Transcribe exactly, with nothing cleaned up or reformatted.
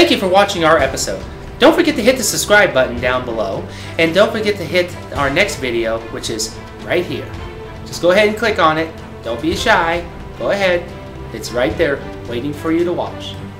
Thank you for watching our episode. Don't forget to hit the subscribe button down below, and don't forget to hit our next video, which is right here. Just go ahead and click on it. Don't be shy. Go ahead. It's right there waiting for you to watch.